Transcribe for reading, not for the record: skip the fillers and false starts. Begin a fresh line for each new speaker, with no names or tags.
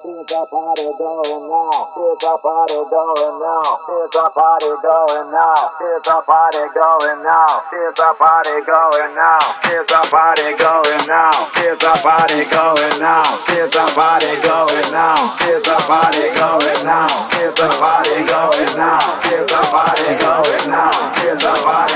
Is the party going now? Is the party going now? Is the party going now? Is the party going now? Is the party going now? Is the party going now? Is the party going now? Is the party going now? Is the party going now? Is the party going now? Is the party going now? Is the party